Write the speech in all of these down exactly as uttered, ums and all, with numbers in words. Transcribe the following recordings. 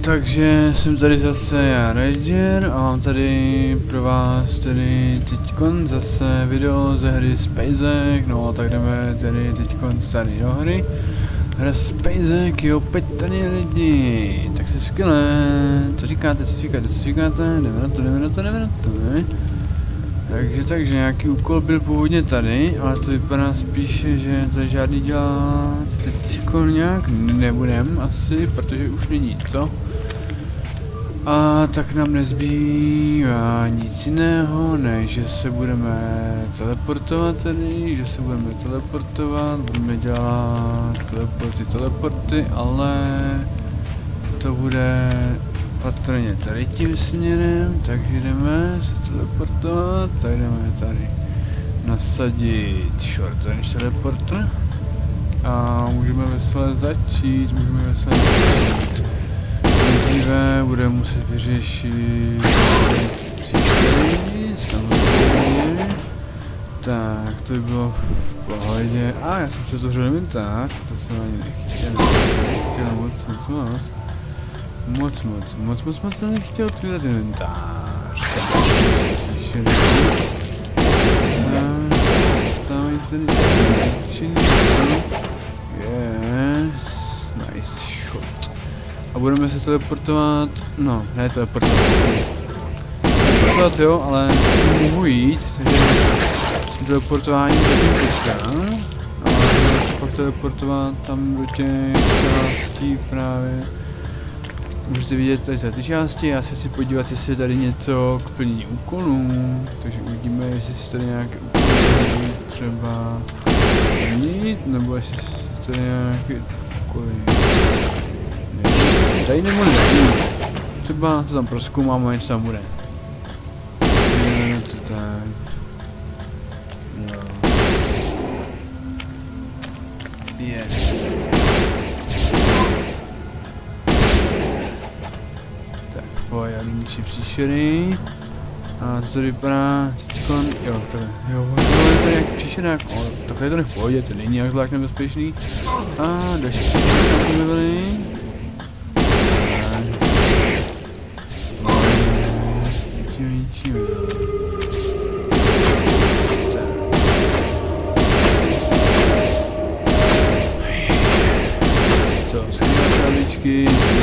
takže jsem tady zase já, Ranger, a mám tady pro vás tedy teďkon zase video ze hry Spacek, no tak jdeme tedy teďkon tady do hry. Hra Spacek je opět tady lidi, tak se skvělé, co říkáte, co říkáte, co říkáte, jdeme na to, jdeme na to, jdeme na to, ne? Takže, takže nějaký úkol byl původně tady, ale to vypadá spíše, že tady žádný dělat teďko nějak nebudem asi, protože už není co. A tak nám nezbývá nic jiného, než že se budeme teleportovat tady, že se budeme teleportovat, budeme dělat teleporty, teleporty, ale to bude patrně tady tím směrem, takže jdeme se teleportovat, tak jdeme tady nasadit short range teleporter a můžeme veselé začít, můžeme veselé začít. Nejdříve budeme muset vyřešit příští, samozřejmě. Tak, to by bylo v pohodě. A ah, já jsem přetvořil inventář, to jsem ani nechtěl. Nechtěl moc, moc, moc. Moc, moc, moc, moc, moc jsem nechtěl otvírat inventář. Tak, příště. Stávají tady činní. Yes, nice shot. A budeme se teleportovat, no, ne teleportovat. Teleportovat jo, ale mohu jít, takže teleportování zatím počkám. Ale budeme se pak teleportovat tam do těch částí právě. Můžete vidět tady za ty části, já se chci podívat, jestli je tady něco k plnění úkolů. Takže uvidíme, jestli si tady nějaké úkoly třeba plnit, nebo jestli tady nějaké úkoly. Tady nebo ne, třeba to tam prozkoumáme, něco tam bude. No, to tak. Jo. Yes. Tak, pojď, já jdu si příšery. A to tady vypadá teďkon, jo, tady, jo, to je tady nějaký příšerák, o, takhle to nech pohodě, to není nějak zvlášť nebezpečný. A další příšery tam pomyvili. Co, skvělé krabičky,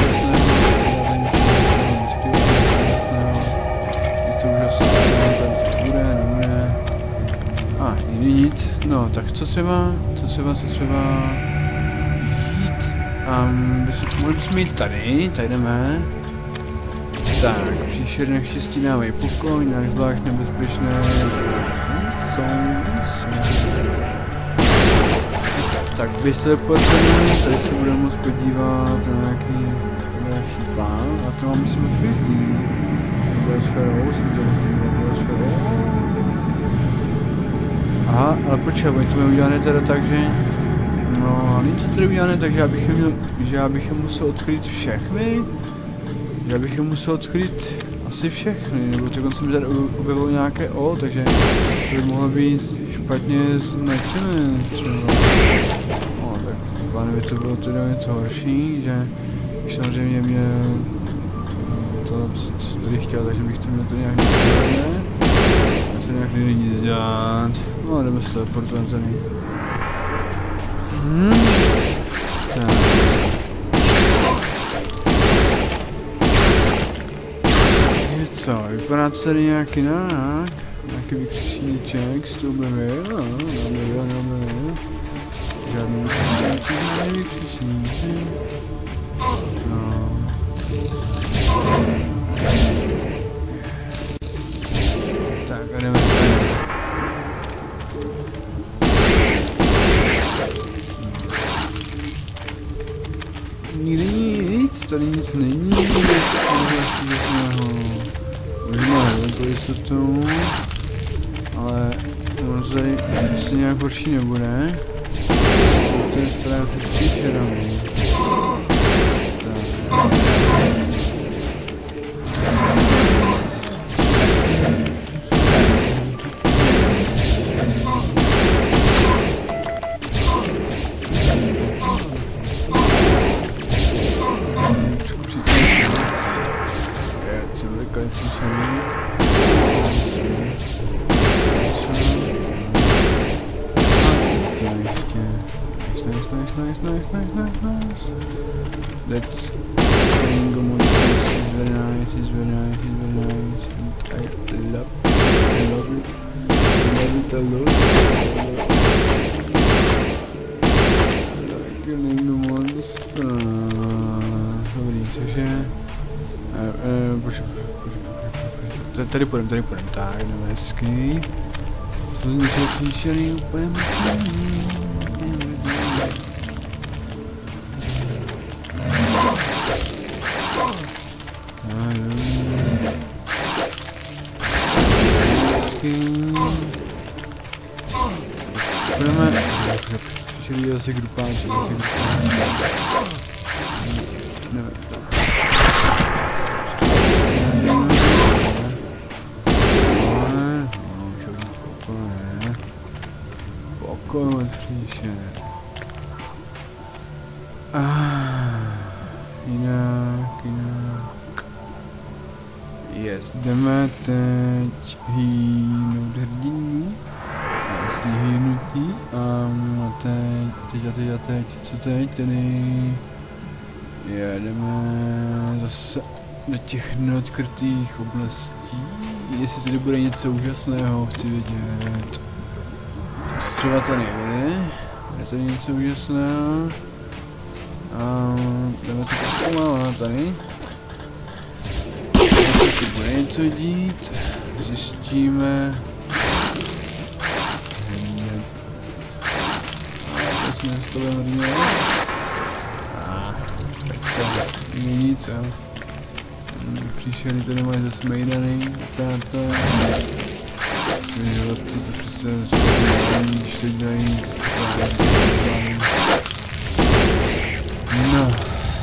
něco úžasného, tady bude, nebude. A, jiný nic, no, tak co třeba, co třeba, co třeba jít, um, mohli bychom jít tady, tady jdeme. Tak, příšerné štěstí dávají pokoj, nějak zvlášť nebezpečné. Jsou, jsou. Tak, bys teleportujeme, tady se budeme moct podívat na nějaký další plán. A to mám myslím odvětí. Biosférou, jsem to biosférou. Aha, ale počkej, oni to mají udělané teda tak, že... No, není to tady udělané tak, že já bych je měl, že já bych je musel odkryt všechny. Já bych je musel odkryt asi všechny, nebo dokonce mi tady objevilo nějaké O, takže to by mohlo být špatně značené třeba. No tak plánu by to bylo teda něco horší, že samozřejmě mě to, co tady chtěl, takže bych to měl to nějak dělat. Já se nějak nejde nic dělat. No jdeme se teleportovat tady. Hmm. Tak. Co, vypadá to tady nějaký nějak, nějaký vykřičníček, s tou objevil, no, neobjevil, neobjevil. Žádný vykřičníček, žádný vykřičníček. No. Tak a jdeme tady. Nikdy nic, tady nic není, možná pro jistotu, ale ono tady asi nějak horší nebude. To je správně ty příšerami. That's killing the monsters is very nice, is very nice, is very nice. And I love, I love it. I love it a lot. I love killing the monsters. Dobrý, takže... Uh, uh, proč, proč, tady půjdem, tady půjdem, tak, jdeme hezky. To jsou něčeho příšerný úplně mocný. Budeme... Příšerný asi grupáči, asi grupáči. Nevím. Pokoj příště. Ah, jinak, jinak. Yes, jdeme teď hýnout hrdinu. Vlastně hýnutí. A teď, teď a teď a teď, co teď tedy? Jedeme zase do těch neodkrytých oblastí. Jestli tady bude něco úžasného, chci vědět. Tak se třeba tady je. Je tady něco úžasného. A jdeme to zkoumávat tady. Jestli bude něco dít. Zjistíme. A to jsme s tobě mrděli. Není nic a příšerný to nemají zasmejdaný, táto. Ty životy to přece zasmejdaný, když teď dají. No.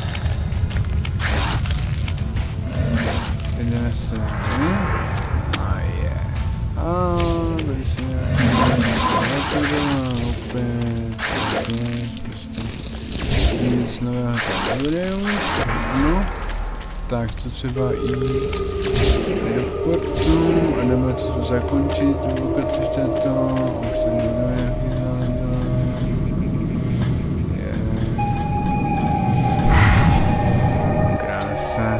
Jdeme se. A je. A tady se nějaký doma opět. Prostě nic nového tam nebude už. No. Tak, co třeba jít do portu a jdeme to zakončit, pokud chcete to, už tady jdeme nějaký záležitost. Krása.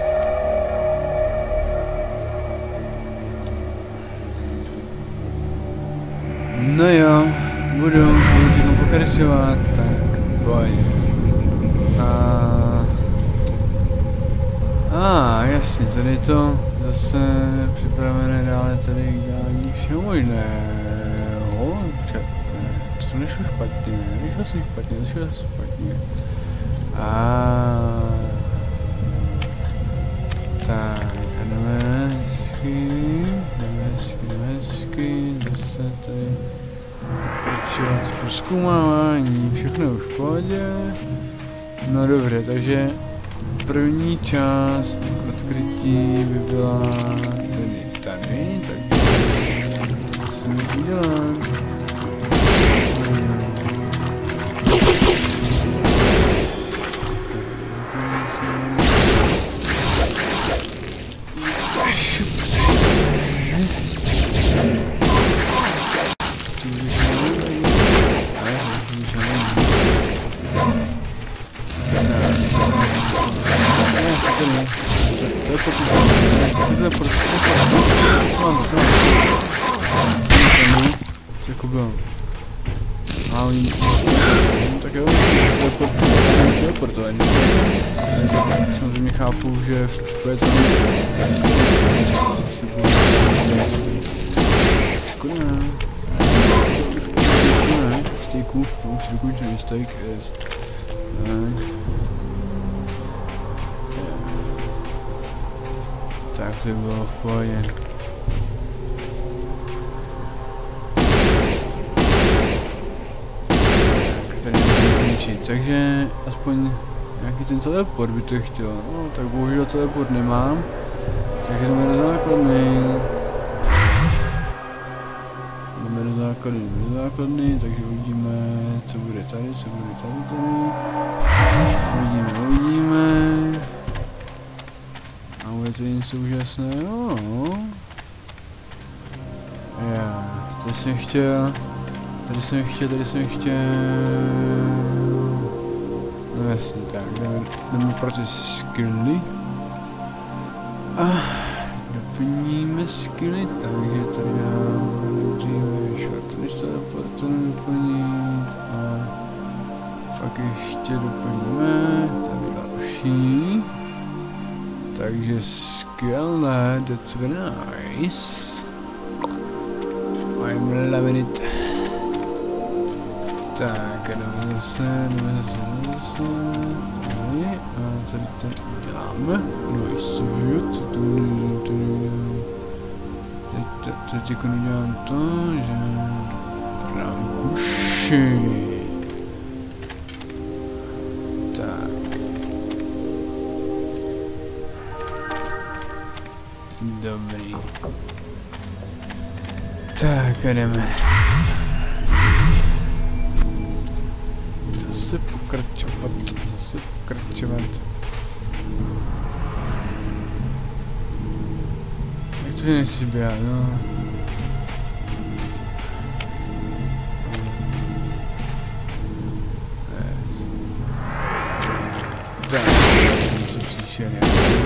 No jo, budu, budu tím pokračovat, tak pojď. A A ah, jasně, tady to zase připravené dále tady dání všeho možného. Třeba, to nešlo špatně, nešlo jsem špatně, nešlo jsem špatně. A tak, jdeme hezky, jdeme hezky, jdeme hezky, zase tady pokračovat s prozkoumávání, všechno už v pohodě. No dobře, takže první část odkrytí by byla tady, tady, tak musíme udělat. Jako bylo. A oni... Tak jo, teleportování. Samozřejmě chápu, že v to je to... Škoda. Škoda. Stejku, to už dokončený steak is... Tak to bylo v pohodě. Takže aspoň nějaký ten teleport by to chtěl, no tak bohužel teleport nemám, takže jdeme do základny. Jdeme do základny, jdeme do základny, takže uvidíme, co bude tady, co bude tady, tady. Uvidíme, uvidíme. A bude to něco úžasného. Já, tady jsem chtěl, tady jsem chtěl, tady jsem chtěl. No jasně, tak jdeme, jdeme pro ty skilly. A doplníme skilly, takže tady dáme nejdříve švat, než to potom doplnit a fakt ještě doplníme tady další. Takže skvělé, that's very nice. I'm loving it. Tak, jdeme zase, jdeme zase, jdeme zase, tady, a tady to uděláme. No i svět, co to udělám, teď, teď jako udělám to, že dám kuši. Tak. Dobrý. Tak, jdeme. Zase pokračovat, zase pokračovat. Jak to nechci běhat, no. Tak, něco příšerně.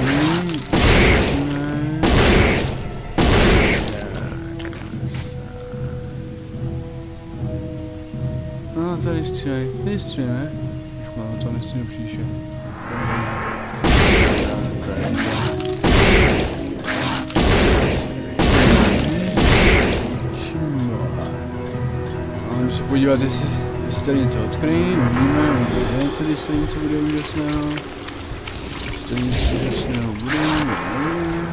No, tady střílej, tady střílej, ne? Už mám to nestřílej příště. A můžu se podívat, jestli, jestli tady něco odkryjí, uvidíme, uvidíme, tady se něco bude úžasného. Jestli tady něco úžasného bude, uvidíme.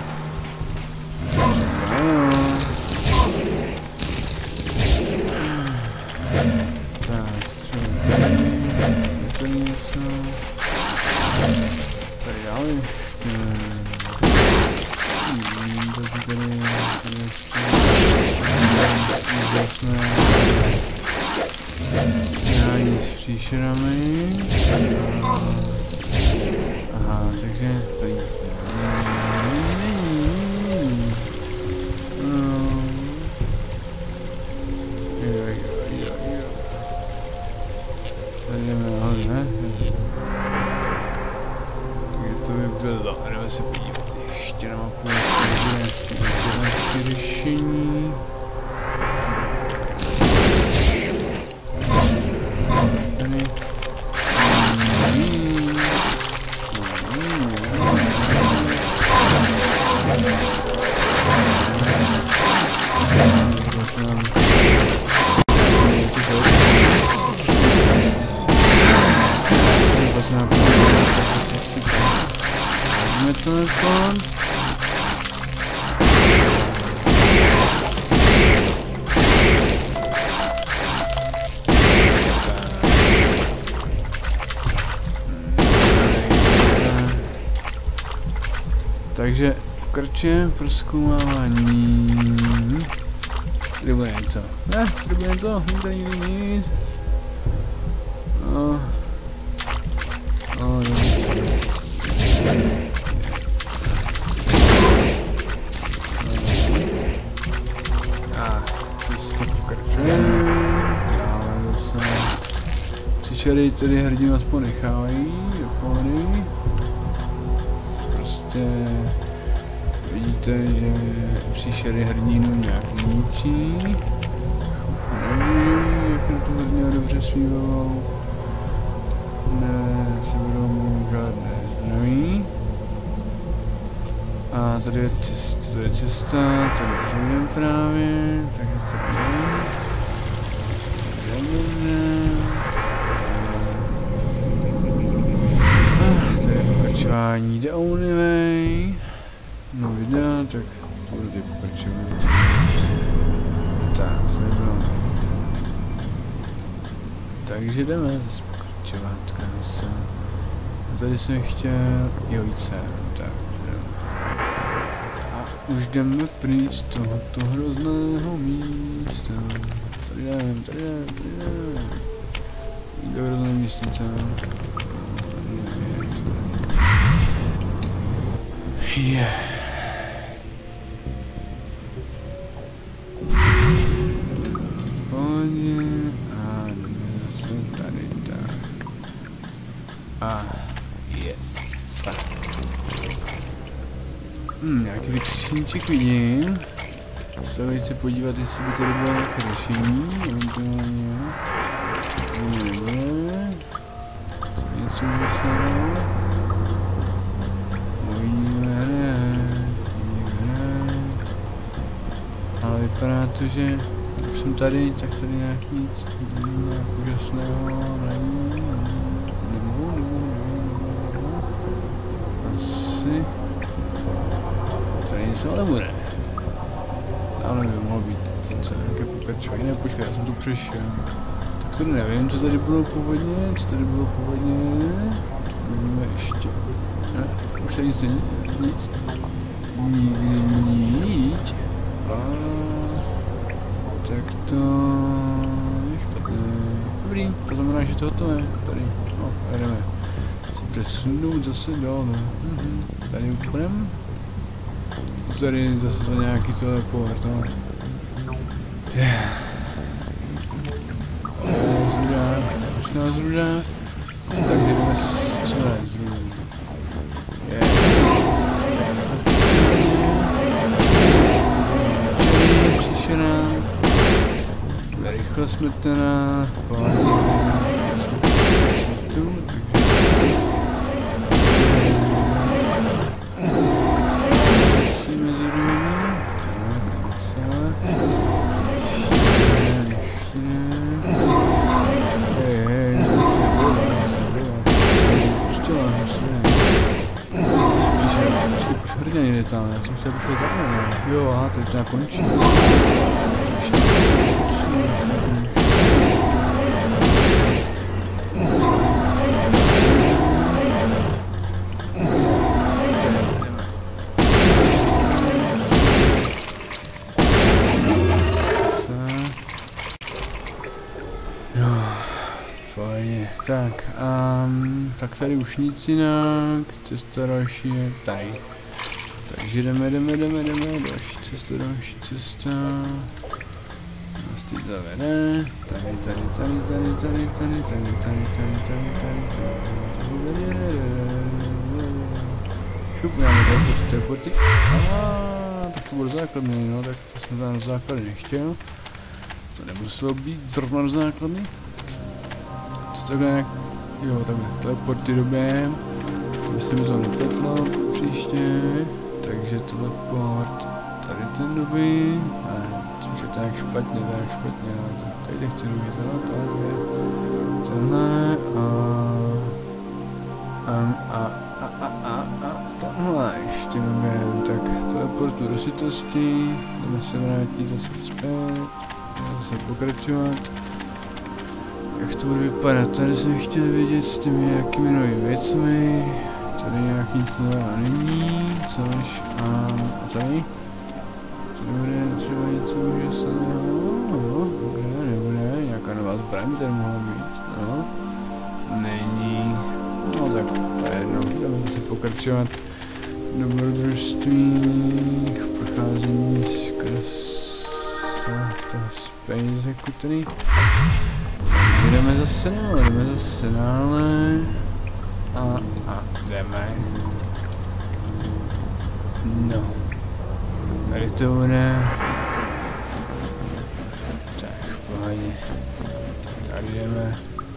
Tady dále ještě. Hmm, takže tady ještě úžasné. Nějaký s příšerami. Aha, takže tady nic není. No. Jo, jo, jo, jo. Tady jdeme nahoru, ne? To by bylo, jdeme se podívat ještě na mapu, jestli bude nějaké řešení. Tady. Vezmeme telefon. Takže pokračujeme prozkoumávání. Tady bude něco. Ne, tady bude něco, tady není nic. No. No, no. A, cesta pokračuje. Dále zase. Příšery tedy hrdinu aspoň nechávají do pohody. Prostě vidíte, že příšery hrdinu nějak ničí. Nevím, jak na to hodně dobře zpívalo. Ne, se budou mít žádné zdraví. A tady je cesta, tady je cesta, tady půjdeme právě, takže to půjdeme. Tady je pokračování The Only Way. No videa, tak to bude tady pokračovat. Tak, to je to. Takže jdeme zase pokračovat, krása. Tady jsem chtěl, jo, jít sem, tak jdeme. A už jdeme pryč z tohoto hrozného místa. Tady jdeme, tady jdeme, tady jdeme. Do hrozné místnice. Yeah. Pohodě a jdeme zase tady tak. Yes. Hmm, nějaký vykřičníček vidím. Stavit se podívat, jestli by tady bylo nějaké řešení. Eventuálně. Nebude. Něco může se dát. Uvidíme hned. Uvidíme hned. Ale vypadá to, že už jsem tady, tak tady nějak nic nějak úžasného není. Nemohu, nemohu, nemohu. Asi. Tady nic ale bude. Ale by mohlo být něco, nějaké pokračování, ne, počkej, já jsem tu přešel. Tak tady nevím, co tady bylo původně, co tady bylo původně. Uvidíme ještě. Ne, už tady nic není, nic. Nikdy nic. A tak to je špatné. Dobrý, to znamená, že to hotové. Tady, no, jdeme. Si přesunout zase dole. Mhm. Tady úplnem. Tady zase za nějaký teleport, no. Yeah. Zrudá, už nás zrudá. Tak jdeme střelet zrudá. Yeah. Příšená. Rychle smetená. Tu, já jsem chtěl pošel takhle, jo, aha, teď to nějak končí. No, fajně, tak, um, tak tady už nic jinak, cesta další je tady. Takže jdeme, jdeme, jdeme, jdeme, další cesta, další cesta. Nás teď zavede. Tady, tady, tady, tady, tady, tady, tady, tady, tady, tady, tady, tady, šup, máme tady ty teleporty. Aaaa, tak to bude základný, no, tak to jsme tam základy nechtěl. To nemuselo být zrovna do základny. Co takhle nějak, jo, takhle, teleporty doběhem. To by se mi to nepletlo příště. Takže teleport, tady ten dobrý, ne, což je tak špatně, tak špatně, no, tady chci dobrý, no, tady tenhle a, um, a, a, a, a, a, tohle ještě nevím, tak teleportu do sitosti, jdeme se vrátit zase zpět, jdeme zase pokračovat. Jak to bude vypadat, tady jsem chtěl vědět s těmi nějakými novými věcmi. Tady nějak nic nového není, což a tady? Co nebude třeba něco úžasného? No, nebude, nebude, nějaká nová zbraň tady mohla být, no. Není, no tak to je jedno, jdeme zase pokračovat v dobrodružstvích, procházení skrz toho spaceu tady. Jdeme zase dále, jdeme zase dále. A, a jdeme. No. Tady to bude. Tak, v pohodě. Tady jdeme.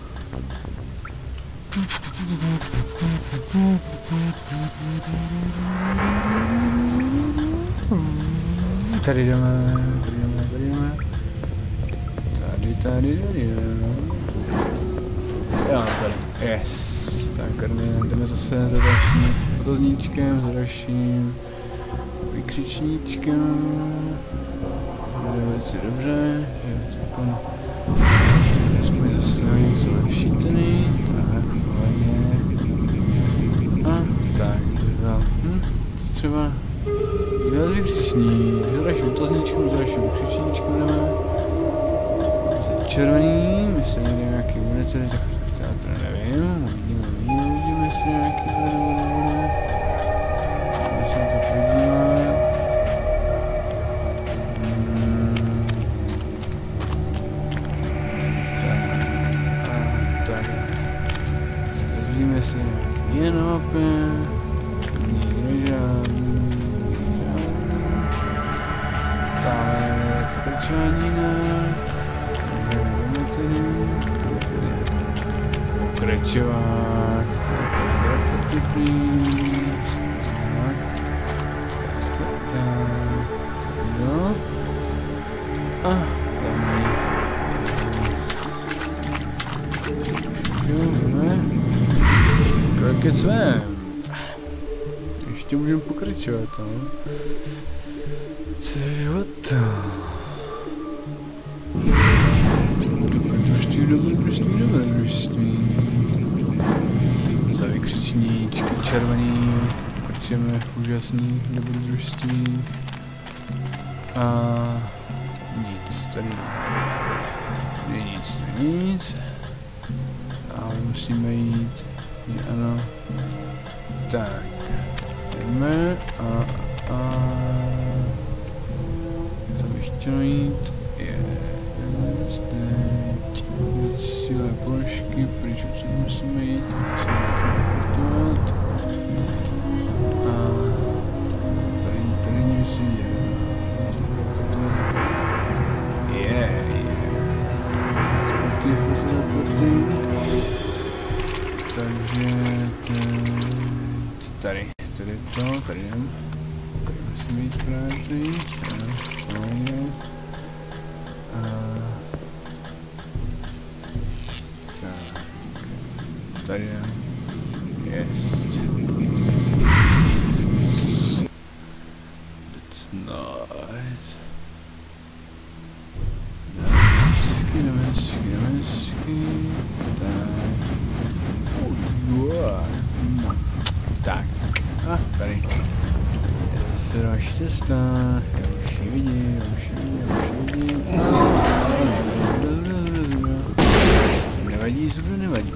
Tady jdeme, tady jdeme, tady jdeme. Tady, tady, tady jdeme. Jo, tady. Yes. Tak jdeme zase za dalším otazníčkem, za dalším vykřičníčkem. Bude velice dobře, že takhle aspoň zase něco lepší tady. Tak, pohodě. A tak, třeba, hm, třeba za vykřičník, za dalším otazníčkem, za dalším vykřičníčkem jdeme. Zase červený, myslím, že nějaký bude tady, tak já teda nevím, uvidíme, uvidíme, uvidíme, jestli nějaký bude, bude, bude. Můžeme se na to podívat. Hmm. Tak, a tak. Uvidíme, jestli nějaký je na mapě. Nikdo žádný. Dále pokračování ne. Jdeme tedy. Pokračovat. Graffiti please. Tak. Tak. No. A tam je. Jdeme. Kroky své. Ještě můžeme pokračovat, no. Co je to? Dobrodružství, dobrodružství, dobrodružství. Za vykřičníčky červený. Pokračujeme v úžasný dobrodružství. A nic, tady není nic, tady nic. Ale musíme jít. Je, ano. Tak. Jdeme a a co bych chtěl jít je teď síle položky, pryč se musíme jít, musíme portovat a tady, tady nic je, je, je, sporty, sporty, takže tady, tady to, tady jdem. Musím jít právě tady, spolně. Tak, tady jdem. Yes. That's nice. Hezky, jdeme hezky, jdeme hezky. Tak. Oh, yeah. No. Tak. A, tady. Je další cesta, já už ji vidím, já už ji vidím, já už ji vidím. Nevadí, zubru nevadí.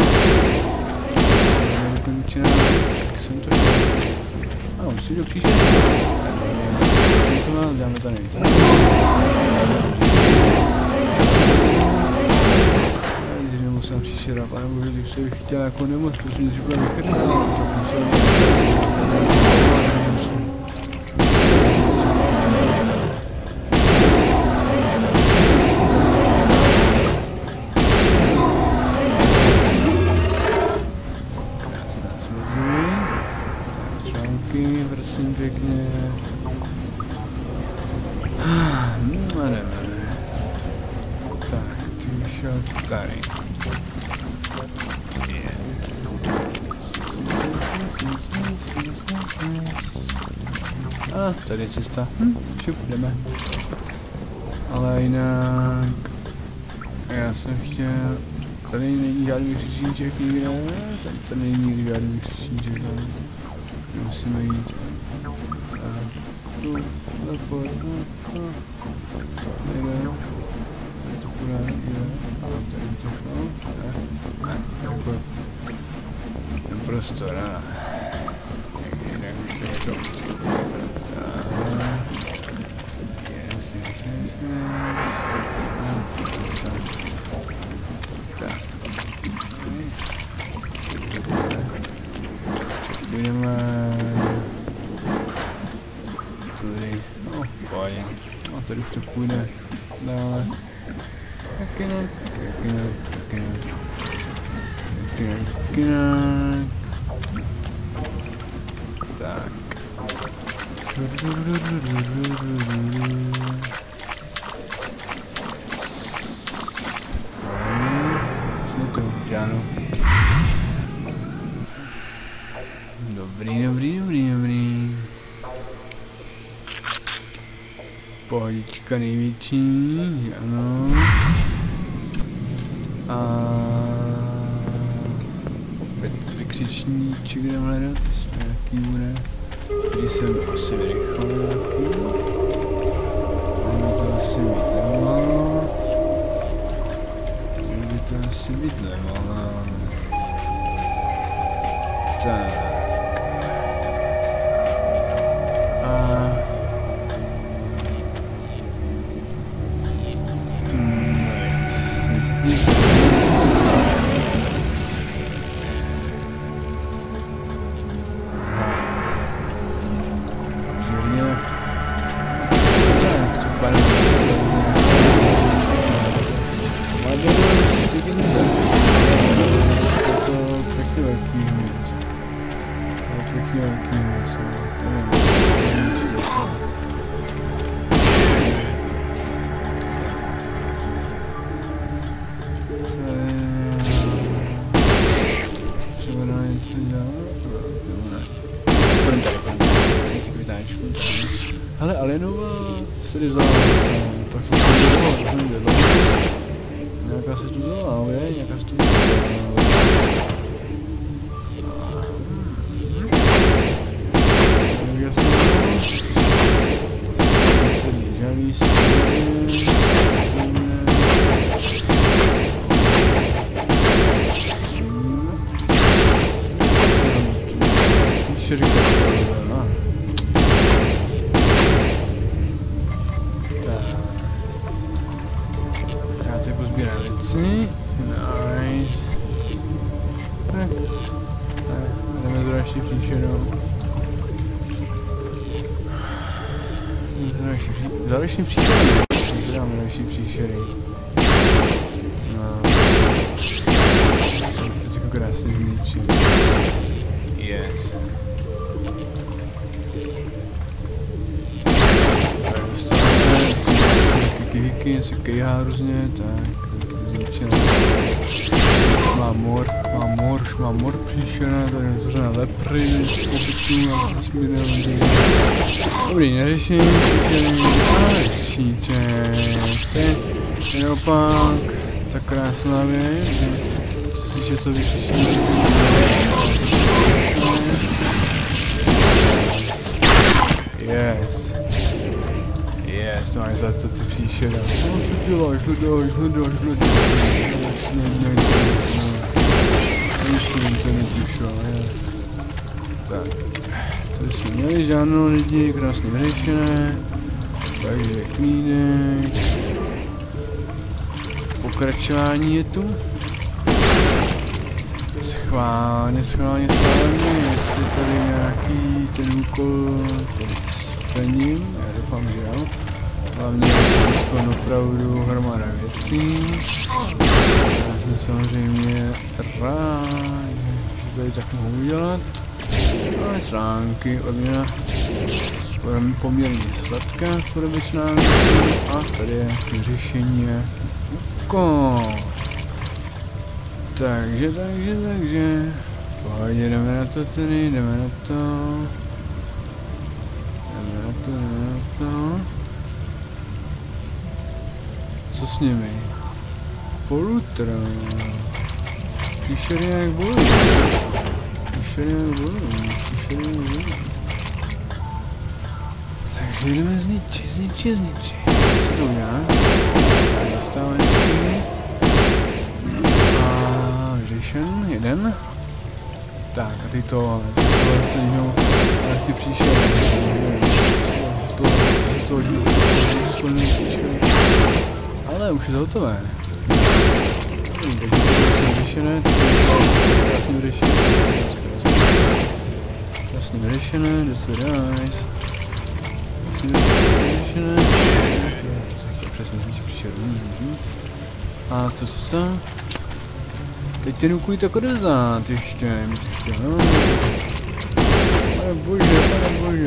Dokončená, tak jsem to chtěl. A už si do příště. Co mám, dáme tady. Když nemusím příště dát, pane bože, když jsem chtěl jako nemoc, protože když byla vychrtná, tak musím. Prosím pěkně. No, ne, ne. Tak, ty šel tady. Je. A, tady je cesta. Hm, šup, jdeme. Ale jinak... Já jsem chtěl... Tady není žádný křičníček nikde. Tady, tady není nikdy žádný křičníček. Musíme jít. Tu, zapojit, no, no. Nejde. To půjde, jde. Tady to šlo. Ne, jako... Ten prostor, ne. Jinak už je to. Yes, yes, yes, yes. Tak. Budeme... Tady, no, pojď. No, tady už to půjde dále. Taky ne, taky ne, taky ne. Taky ne, taky ne. Tak. Co to, žáno? Dobrý, dobrý, dobrý, dobrý. Pohodička největší, ano. A opět vykřičníček jdem hledat, jestli nějaký bude. Tady jsem asi vyrychl nějaký. Tady to asi být nemalo. Tady by to asi být nemalo. Tak. strašně velký město. Třeba dá něco dělat? Pojďme tady, pojďme tady, vytáčku. Hele, Alienova se vyzvala, tak to se dělalo, to nejde dlouho. Nějaká se tu dělá, je, nějaká se tu dělá. Já teď pozbírám věci. Nice. Tak. Jdeme s další příčerou. Další příšery. Dáme další příšery. No. To je krásně zničit. Yes. Tak dostaneme kiky, se kejhá hrozně, tak zničené. Má mor, má mor, už má mor příšerné, tady je zřené lepry, obytů a vesmírné lidi. Dobrý, neřeším, příček, ten opak, tak krásná věc, co se týče co vyřešení. Yes. Yes, to máš za to ty příšera. No, co děláš, hledáš, hledáš, hledáš. Ne, ne, ne, ne. Myslím, to netušel, je. Tak. Tady jsme měli žádnou lidi, krásně vyřešené. Takže klínek. Pokračování je tu. Schválně, schválně, schválně. Jestli tady nějaký ten úkol tady splním, já doufám, že jo. Hlavně je to opravdu hromada věcí. Já jsem samozřejmě rád, že tady tak mohu udělat. A články, odměna poměrně sladká, podobě články. A tady je řešení úkol. Takže, takže, takže. Pohodě, jdeme na to tady, jdeme na to. Jdeme na to, jdeme na to. Co s nimi? Polutro. Příšery jak budou. Příšery jak budou. Příšery jak budou. Takže jdeme zničit, zničit, zničit. Co to udělá? Zastávačky. A vyřešen, jeden. Tak a ty to, to se jdou, ale ty příšery. To, to, to, ale už je to hotové. Takže to je vyřešené, to je krásně vyřešené. Krásně vyřešené, dost vydáš. Krásně vyřešené. To se chtěl přesně zničit příšeru. A to co? Teď ten úkol tak odezat ještě, mi to chtěl, no. Pane bože, pane bože.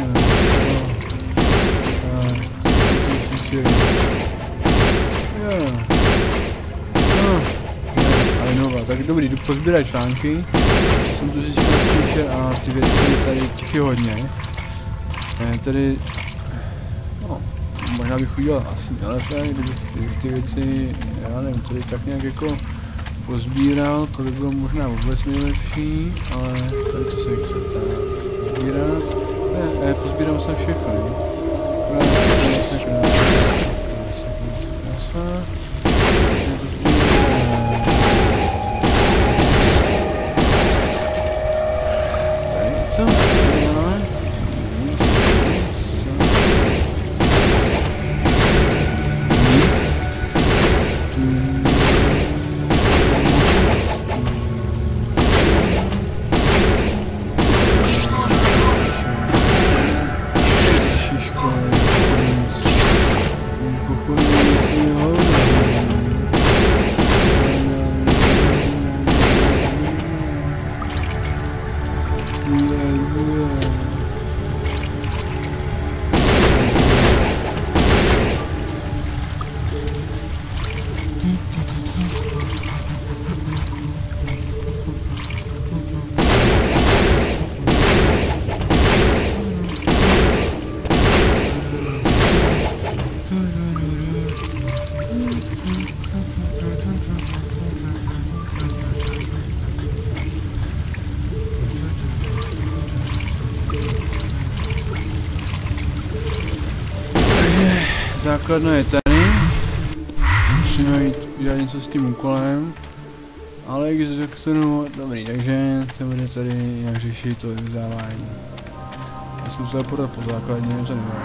Tak, příšeru. Jo. No. Ale nová, tak dobrý, jdu pozbírat články. Jsem tu získal příšer a ty věci tady těch je hodně. E, tady... No, možná bych udělal asi nejlépe, kdybych ty věci, já nevím, tady tak nějak jako pozbíral, to by bylo možná vůbec nejlepší, ale tady co se chce tak pozbírat. Ne, ne, pozbírám se všechno. Krásně, krásně, krásně. Základna je tady. Musíme jít udělat něco s tím úkolem. Ale když řeknu, dobrý, takže se bude tady jak řešit to vyvzávání. Já jsem se podat po základně, to nemá.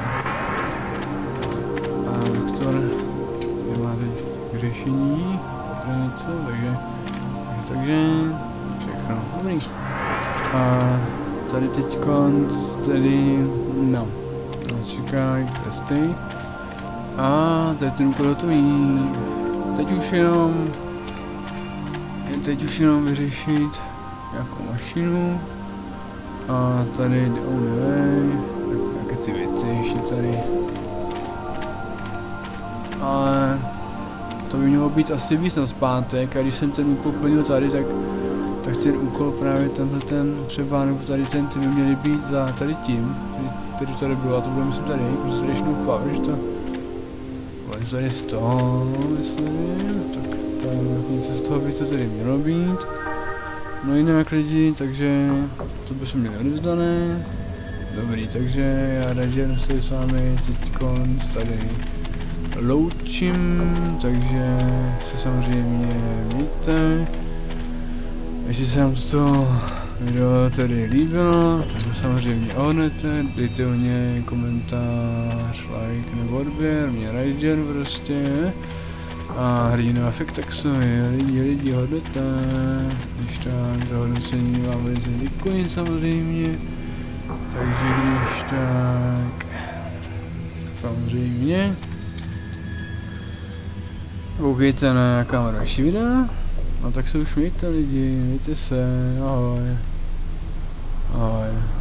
A Viktor tady má teď k řešení, tady něco, takže, takže všechno, dobrý. A tady teď konc, tady, no, nás čekají testy. A teď ten úkol hotový. Teď už jenom, teď už jenom vyřešit nějakou mašinu. A tady jde on the way, nějaké ty věci ještě tady. Ale to by mělo být asi víc na zpátek, a když jsem ten úkol plnil tady, tak, tak ten úkol právě tenhle ten třeba, nebo tady ten, ty by měly být za tady tím, který tady bylo, a to bylo myslím tady, protože tady ještě fakt, že to tady z toho, myslím, tak tak něco z toho by to tady mělo být. No jinak lidi, takže to bychom měli odevzdané. Dobrý, takže já raději se s vámi teď konc tady loučím, takže se samozřejmě mějte. Jestli se vám to video tady líbilo, tak to samozřejmě ohnete, dejte o ně komentář, like nebo odběr, mě raději prostě. A hrdinu Afekt taxovi, lidi, lidi hodnota, když tak za hodnocení vám velice děkuji samozřejmě. Takže když tak, samozřejmě, koukejte na nějaká další videa. No tak se už mějte lidi, mějte se, ahoj. Ahoj.